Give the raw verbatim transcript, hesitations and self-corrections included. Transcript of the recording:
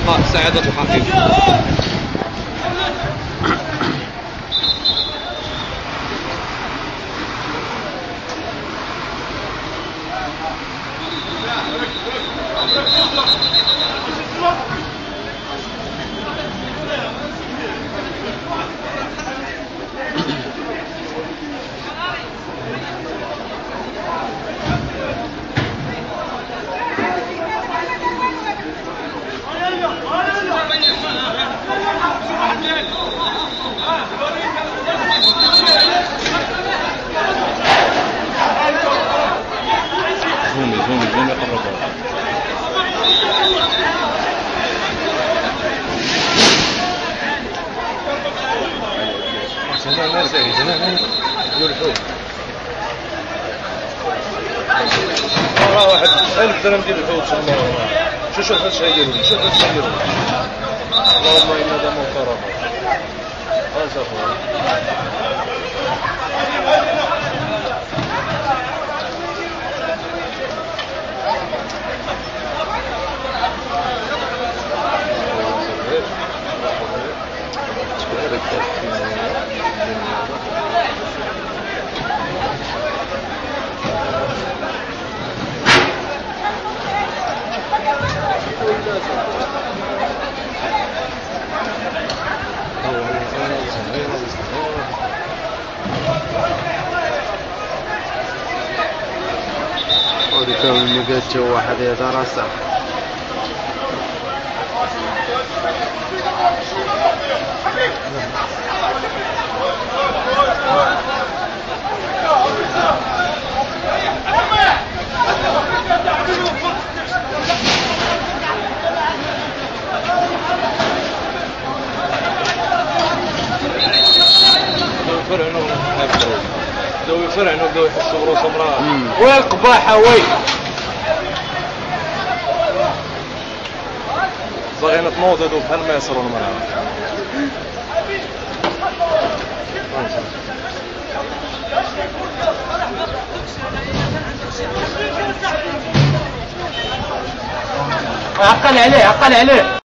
تبقى سعادة الحقيقة. زومي زومي زومي قربوا. هنا ناس هنا يرجعوا. واحد ألف درهم ديال الحوت ان شاء الله. شوف شوف اش يديروا شوف اش يديروا. اللهم إنا دم وكرم. هذا هو. وديكم اللي قالت واحد يترصع. بداو يفرعنوا بداو يحسوا براسهم راه وين القباحه وين باغيين تنوضوا بحال ما يصرون منها. عقل عليه عقل عليه.